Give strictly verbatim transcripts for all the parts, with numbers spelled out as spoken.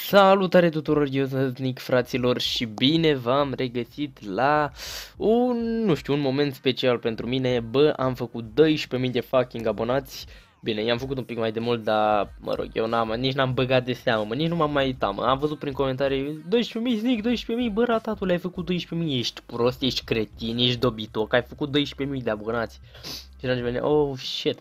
Salutare tuturor, eu sunt Nick, fraților, și bine v-am regăsit la un, nu știu, un moment special pentru mine. Bă, am făcut doisprezece mii de fucking abonați. Bine, i-am făcut un pic mai de mult, dar, mă rog, eu n-am, nici n-am băgat de seamă, mă, nici nu m-am mai uitat, mă. Am văzut prin comentarii, doisprezece mii, Nick, doisprezece mii, bă, ratatul, ai făcut doisprezece mii, ești prost, ești cretin, ești dobitoc, ai făcut doisprezece mii de abonați. Și atunci vine, oh shit,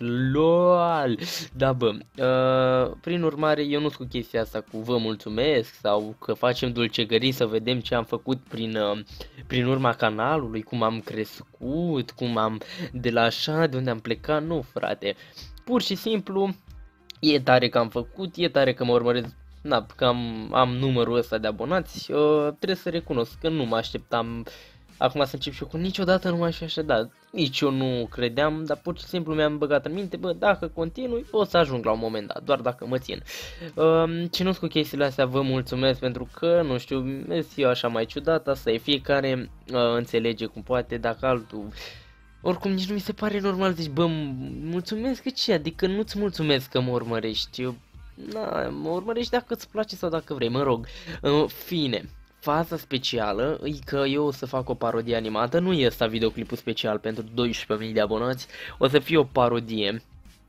lol, da bă, uh, prin urmare eu nu sunt cu chestia asta cu vă mulțumesc sau că facem dulcegării să vedem ce am făcut prin, uh, prin urma canalului, cum am crescut, cum am, de la așa, de unde am plecat, nu frate, pur și simplu e tare că am făcut, e tare că mă urmăresc, na, că am, am numărul ăsta de abonați, uh, trebuie să recunosc că nu mă așteptam. Acum să încep și eu cu niciodată nu m-aș fi așteptat, nici eu nu credeam, dar pur și simplu mi-am băgat în minte, bă, dacă continui o să ajung la un moment dat, doar dacă mă țin. Uh, ce nu cu chestiile astea, vă mulțumesc pentru că, nu știu, mersi eu așa mai ciudat, asta e, fiecare uh, înțelege cum poate, dacă altul... Oricum nici nu mi se pare normal, zici, bă, mulțumesc că ce, adică nu-ți mulțumesc că mă urmărești, eu, na, mă urmărești dacă îți place sau dacă vrei, mă rog, uh, fine. Faza specială e că eu o să fac o parodie animată, nu e ăsta videoclipul special pentru doisprezece mii de abonați, o să fie o parodie,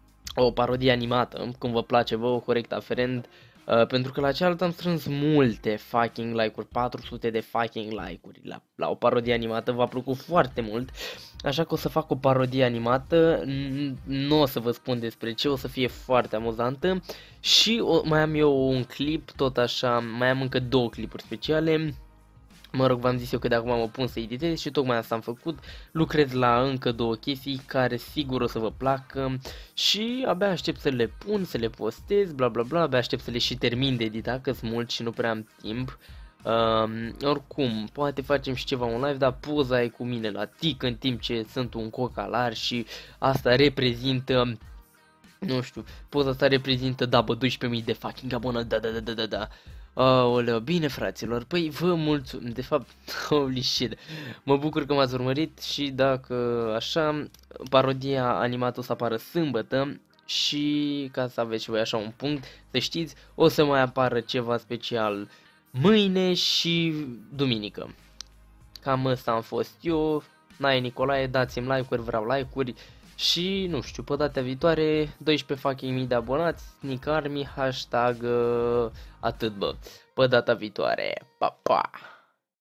o parodie animată, cum vă place vouă, corect aferent, uh, pentru că la cealaltă am strâns multe fucking like-uri, patru sute de fucking like-uri la, la o parodie animată, v-a plăcut foarte mult, așa că o să fac o parodie animată, nu o să vă spun despre ce, o să fie foarte amuzantă și o, mai am eu un clip, tot așa, mai am încă două clipuri speciale. Mă rog, v-am zis eu că de acum mă pun să editez și tocmai asta am făcut, lucrez la încă două chestii care sigur o să vă placă și abia aștept să le pun, să le postez, bla bla bla, abia aștept să le și termin de editat, că sunt mult și nu prea am timp. Uh, oricum, poate facem și ceva un live, dar poza e cu mine la tic în timp ce sunt un cocalar și asta reprezintă, nu știu, poza asta reprezintă, da bă, doisprezece mii de fucking abonați, da da da da da da. Aoleu, bine fraților, păi vă mulțumesc, de fapt, holy shit, mă bucur că m-ați urmărit și dacă așa, parodia animată o să apară sâmbătă și ca să aveți și voi așa un punct, să știți, o să mai apară ceva special mâine și duminică. Cam ăsta am fost eu, Nae Nicolae, dați-mi like-uri, vreau like-uri și nu știu, pe data viitoare, doisprezece fucking mii de abonați, Nick Army, hashtag uh, atât bă, pe data viitoare, pa pa!